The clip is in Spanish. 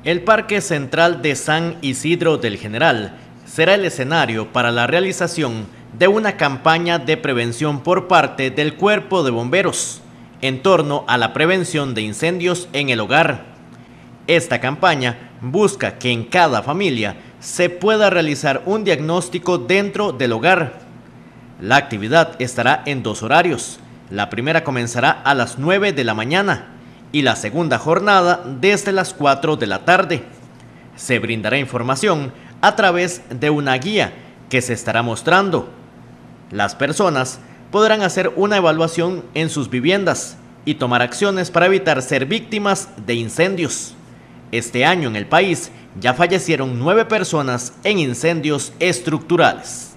El Parque Central de San Isidro del General será el escenario para la realización de una campaña de prevención por parte del Cuerpo de Bomberos en torno a la prevención de incendios en el hogar. Esta campaña busca que en cada familia se pueda realizar un diagnóstico dentro del hogar. La actividad estará en dos horarios. La primera comenzará a las 9 de la mañana y la segunda jornada desde las 4 de la tarde. Se brindará información a través de una guía que se estará mostrando. Las personas podrán hacer una evaluación en sus viviendas y tomar acciones para evitar ser víctimas de incendios. Este año en el país ya fallecieron 9 personas en incendios estructurales.